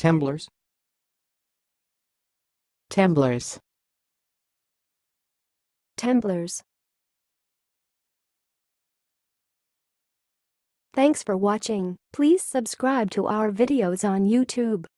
Tumblers. Tumblers. Tumblers. Thanks for watching. Please subscribe to our videos on YouTube.